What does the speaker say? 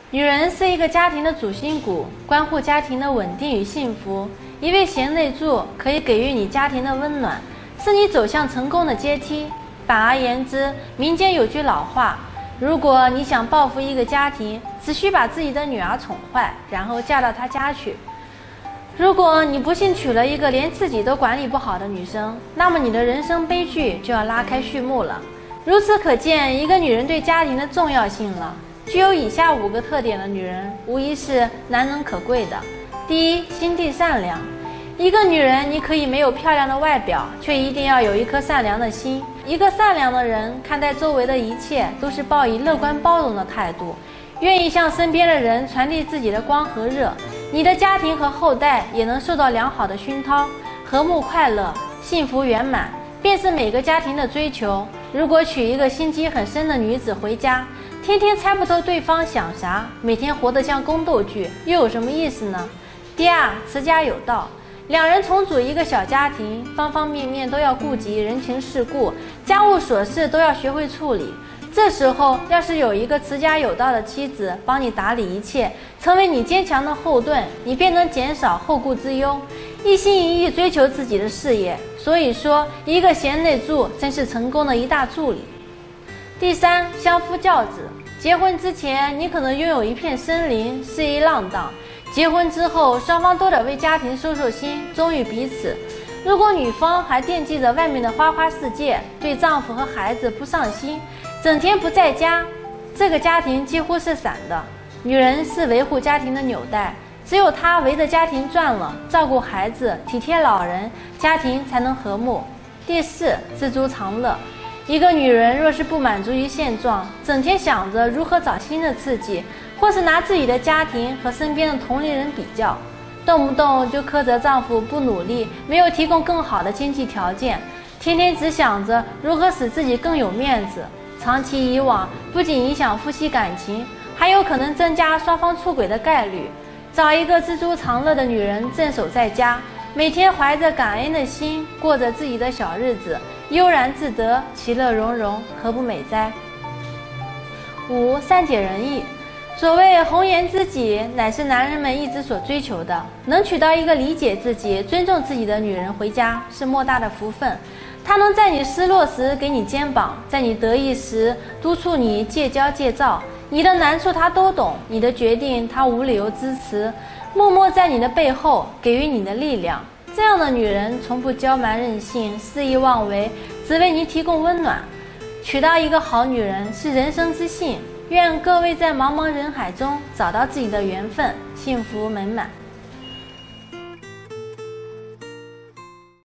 女人是一个家庭的主心骨，关乎家庭的稳定与幸福。一位贤内助可以给予你家庭的温暖，是你走向成功的阶梯。反而言之，民间有句老话，如果你想报复一个家庭，只需把自己的女儿宠坏，然后嫁到她家去。如果你不幸娶了一个连自己都管理不好的女生，那么你的人生悲剧就要拉开序幕了。如此可见一个女人对家庭的重要性了。具有以下5个特点的女人，无疑是难能可贵的。第一，心地善良。一个女人，你可以没有漂亮的外表，却一定要有一颗善良的心。一个善良的人，看待周围的一切都是抱以乐观包容的态度，愿意向身边的人传递自己的光和热。你的家庭和后代也能受到良好的熏陶，和睦快乐，幸福圆满，便是每个家庭的追求。如果娶一个心机很深的女子回家，天天猜不透对方想啥，每天活得像宫斗剧，又有什么意思呢？第二，持家有道。两人重组一个小家庭，方方面面都要顾及人情世故，家务琐事都要学会处理。这时候要是有一个持家有道的妻子帮你打理一切，成为你坚强的后盾，你便能减少后顾之忧，一心一意追求自己的事业。所以说，一个贤内助真是成功的一大助力。第三，相夫教子。结婚之前，你可能拥有一片森林，肆意浪荡；结婚之后，双方都得为家庭收收心，忠于彼此。如果女方还惦记着外面的花花世界，对丈夫和孩子不上心，整天不在家，这个家庭几乎是散的。女人是维护家庭的纽带，只有她围着家庭转了，照顾孩子，体贴老人，家庭才能和睦。第四，知足常乐。一个女人若是不满足于现状，整天想着如何找新的刺激，或是拿自己的家庭和身边的同龄人比较，动不动就苛责丈夫不努力，没有提供更好的经济条件，天天只想着如何使自己更有面子，长期以往不仅影响夫妻感情，还有可能增加双方出轨的概率。找一个知足常乐的女人镇守在家，每天怀着感恩的心过着自己的小日子，悠然自得，其乐融融，何不美哉？5. 善解人意。所谓红颜知己，乃是男人们一直所追求的。能娶到一个理解自己、尊重自己的女人回家，是莫大的福分。她能在你失落时给你肩膀，在你得意时督促你戒骄戒躁。你的难处她都懂，你的决定她无理由支持，默默在你的背后给予你的力量。这样的女人从不骄蛮任性、肆意妄为，只为你提供温暖。娶到一个好女人是人生之幸，愿各位在茫茫人海中找到自己的缘分，幸福美满。